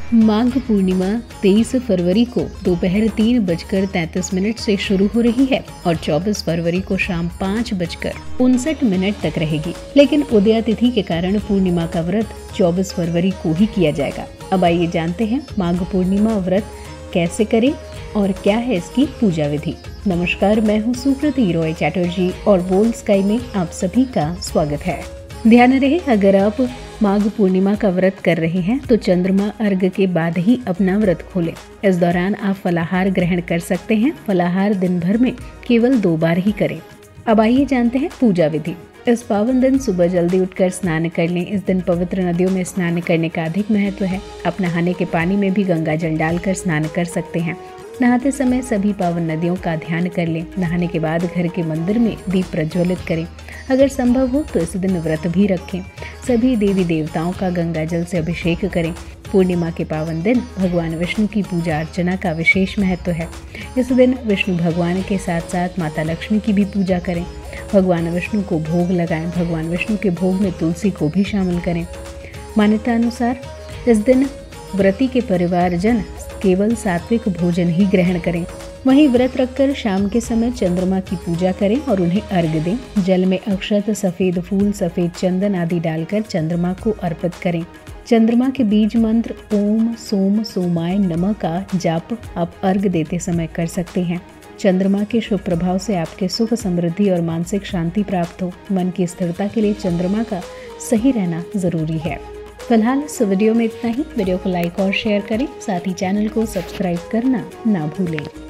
माघ पूर्णिमा 23 फरवरी को दोपहर 3:33 से शुरू हो रही है और 24 फरवरी को शाम 5:59 तक रहेगी। लेकिन उदया तिथि के कारण पूर्णिमा का व्रत 24 फरवरी को ही किया जाएगा। अब आइए जानते हैं माघ पूर्णिमा व्रत कैसे करें और क्या है इसकी पूजा विधि। नमस्कार, मैं हूँ सुकृति रॉय चैटर्जी और बोल्ड स्काई में आप सभी का स्वागत है। ध्यान रहे, अगर आप माघ पूर्णिमा का व्रत कर रहे हैं तो चंद्रमा अर्घ के बाद ही अपना व्रत खोलें। इस दौरान आप फलाहार ग्रहण कर सकते हैं। फलाहार दिन भर में केवल 2 बार ही करें। अब आइए जानते हैं पूजा विधि। इस पावन दिन सुबह जल्दी उठकर स्नान कर लें। इस दिन पवित्र नदियों में स्नान करने का अधिक महत्व है। आप नहाने के पानी में भी गंगा जल डालकर स्नान कर सकते हैं। नहाते समय सभी पावन नदियों का ध्यान कर लें। नहाने के बाद घर के मंदिर में दीप प्रज्वलित करें। अगर संभव हो तो इस दिन व्रत भी रखें। सभी देवी देवताओं का गंगा जल से अभिषेक करें। पूर्णिमा के पावन दिन भगवान विष्णु की पूजा अर्चना का विशेष महत्व है। इस दिन विष्णु भगवान के साथ साथ माता लक्ष्मी की भी पूजा करें। भगवान विष्णु को भोग लगाएं। भगवान विष्णु के भोग में तुलसी को भी शामिल करें। मान्यता अनुसार इस दिन व्रती के परिवारजन केवल सात्विक भोजन ही ग्रहण करें। वहीं व्रत रखकर शाम के समय चंद्रमा की पूजा करें और उन्हें अर्घ्य दें। जल में अक्षत, सफेद फूल, सफेद चंदन आदि डालकर चंद्रमा को अर्पित करें। चंद्रमा के बीज मंत्र ओम सोम सोमाय नमः का जाप आप अर्घ्य देते समय कर सकते हैं। चंद्रमा के शुभ प्रभाव से आपके सुख, समृद्धि और मानसिक शांति प्राप्त हो। मन की स्थिरता के लिए चंद्रमा का सही रहना जरूरी है। फिलहाल इस वीडियो में इतना ही। वीडियो को लाइक और शेयर करें, साथ ही चैनल को सब्सक्राइब करना ना भूलें।